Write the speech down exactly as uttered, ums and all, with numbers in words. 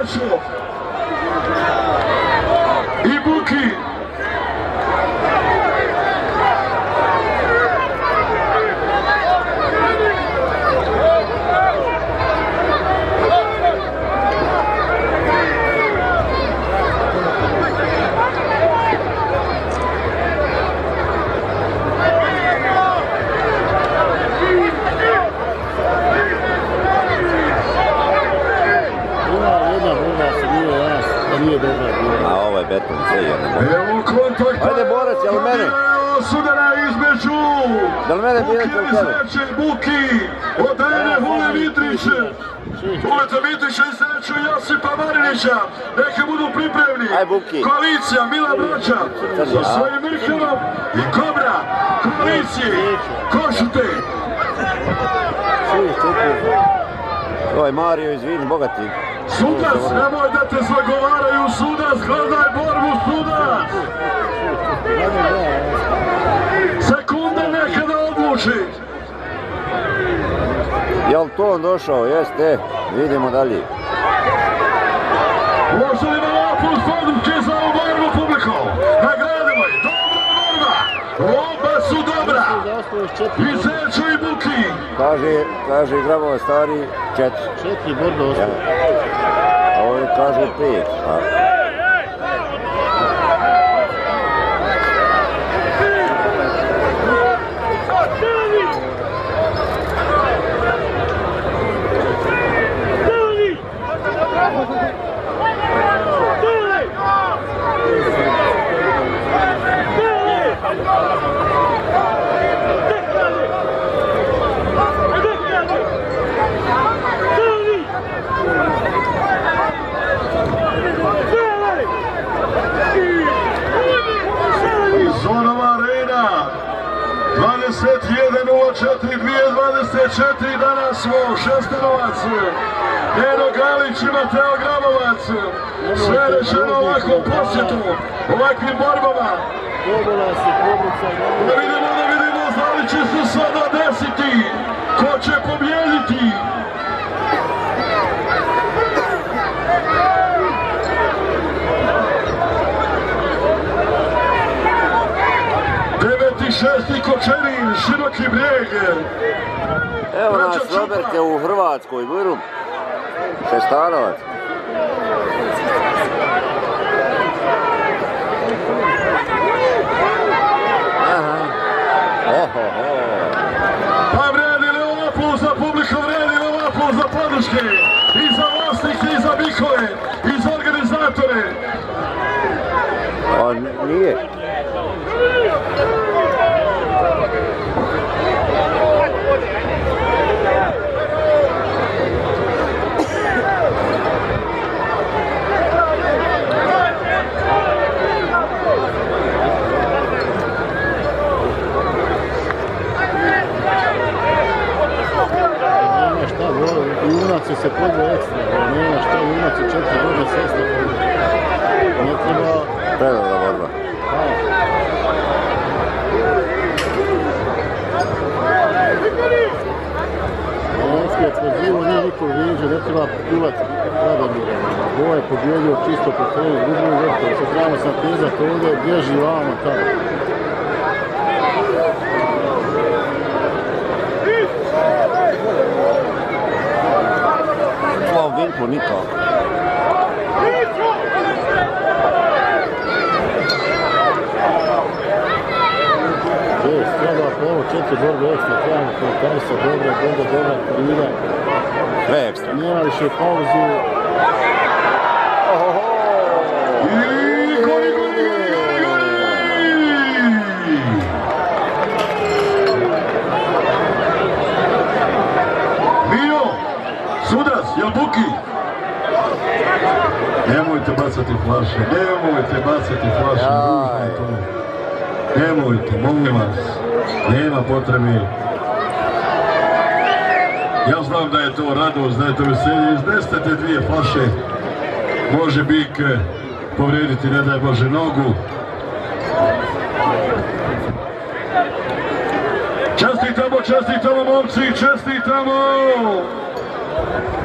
Sašo i Buki. A ovo je beton, sve jedno. Evo kontakta. Ajde Borac, jel mene? Sudara između. Jel mene birate u tebe? Buki, od Ene Hule Mitriće. Huleta Mitrića i sreću Josipa Marinića. Neka budu pripremni. Aj Buki. Koalicija Mila Braća. Sa svojim Mirkevom i Kobra. Koalicije. Košute. Ovo je Mario, izvini, bogati. Sudac, nemoj da te zagovaraju, Sudac, gledaj borbu, Sudac! Sekunda nekada odluči. Jel to on došao? Jeste, vidimo dalje. Može li vam aplauz podrške za ovu borbu publiku? Nagradimo je, dobra borba! Oba su dobra! I Zečo i Buki! Kaže, kaže Grabova stari, četiri. Četiri borbe ostalo. A ovdje kaže pet. dvadeset jedan nula četiri dvije dvadeset četiri danas smo Šestanovac, Eno Galić i Mateo Grabovac. Sve rečeno ovakvom posjetu, ovakvim borbama. Da vidimo, da vidimo, da li će se sada desiti, ko će pobjediti. Šesti Kočerin, Široki Brijeg. Evo nas Roberte u Hrvatskoj, Burum. Šestanovac. Aha. Ohoho. Pa vredi li ovo aplauz za publiku, vredi li ovo aplauz za podrške? I za vlasnike, i za bikove, i za organizatore. A nije. Junac se podve ekstra, nema šta Junac je četiri borbe s ekstra podve. Ne treba... Predobra borba. Jelenski je pozivo, nije niko vrijeđa, ne treba pljuvati Radomira. Ovo je pobjedio čisto po svoju izgublju vrtu, se trebamo sam pizati ovdje, bježi vamo tamo. Vinko nikako. Jes, treba po ovo četiri borbe ekstra, trebamo komentarisa, dobra, dobra, dobra, prida. Sve ekstra. Nema više pauzu. Jel Buki? Nemojte bacati flaše, nemojte bacati flaše, nemojte, molim vas, nema potrebe. Ja znam da je to radost, da je to veselje, iznesite te dvije flaše, može Bik povrediti, ne daj Bože, nogu. Čestitamo, čestitamo momci, čestitamo!